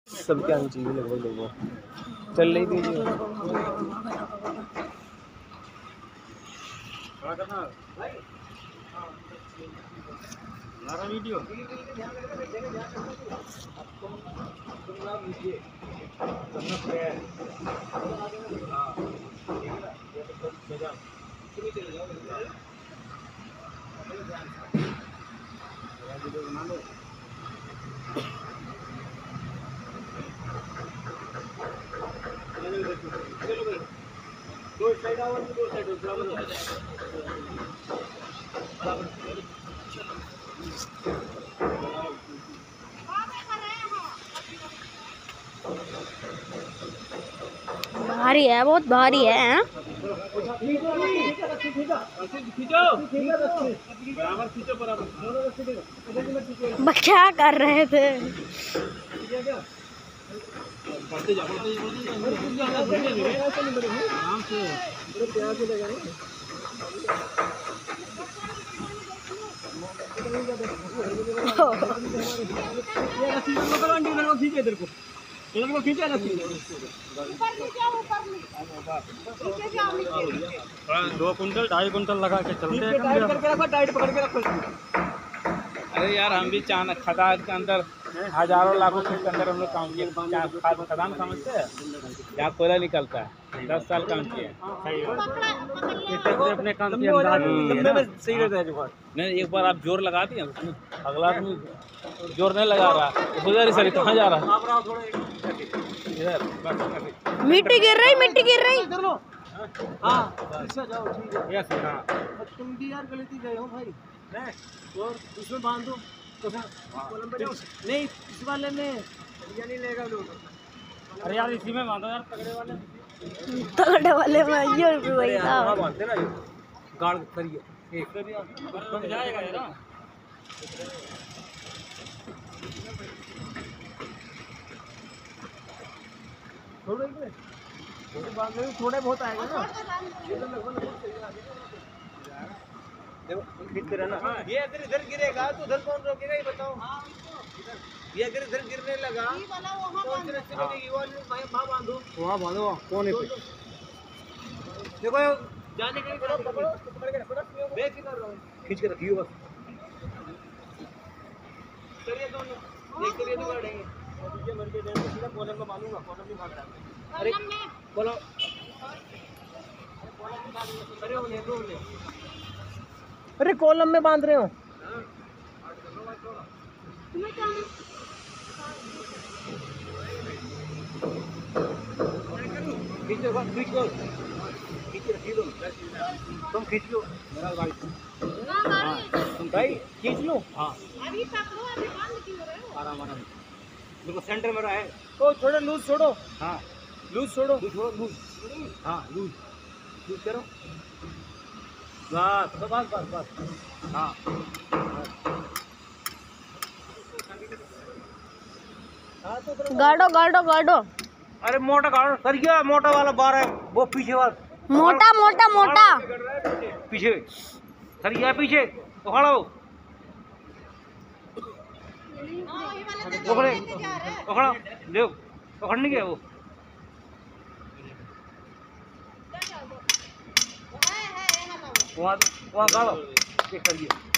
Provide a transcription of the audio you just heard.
सबके आनी चाहिए लगभग लगभग चल रही थी वीडियो बना लो। दो साइड आओ, दो साइड भारी है, बहुत भारी है। क्या कर रहे थे? दो कुंटल 2.5 कुंटल लगा के चलते हैं। टाइट पकड़ के रखो। अरे यार हम भी खदान के अंदर हजारों लाखों फीट के अंदर हम लोग काम किए। खदान समझते हैं यहाँ कोयला निकलता है। 10 साल काम किए अपने काम के अंदर सही रहता है। नहीं एक बार आप जोर लगा दिए अगला आदमी जोर नहीं लगा रहा उधर ही सर कहाँ जा रहा है इधर मिट्टी गिर रही, मिट्टी गिर रही। तुम भी यार गलती गए हो भाई। नहीं और इसमें बांध दो नहीं इस वाले में नहीं लेगा लोग। अरे यार इसी में बांधो यार तगड़े वाले में ये वही था। बांधते ना गाड़ करिए एक बन जाएगा यार। थोड़े बहुत आएगा ना देखो रहना। ये अगर इधर गिरेगा तो उधर कौन रोकेगा ये बताओ। ये अगर इधर गिरने लगा तो वहाँ बांधो कौन है देखो जाने के खींच के रखिए बस करिए दोनों एक करिए तो बढ़ेंगे मर के सीधा कॉलम में मानूंगा। कॉलम नहीं भाग रहा। अरे बोलो अरे कॉलम में बांध रहे हो। तुम खींच लो भाई खींच लो। हाँ अभी पकड़ो, अभी बंद क्यों रहे हो? आराम आराम देखो सेंटर में रहा है। ओ थोड़ा लूज छोड़ो। हाँ लूज छोड़ो लूज। हाँ लूज करो बस बस बस बस। हाँ गाड़ो गाड़ो गाड़ो। अरे मोटा गाड़ो सरिया मोटा वाला बार है वो पीछे वाला मोटा मोटा मोटा पीछे सरिया पीछे पकड़ो पकड़े पकड़ो देखो पकड़ने गया वो वहाँ गाड़ो ये करिए।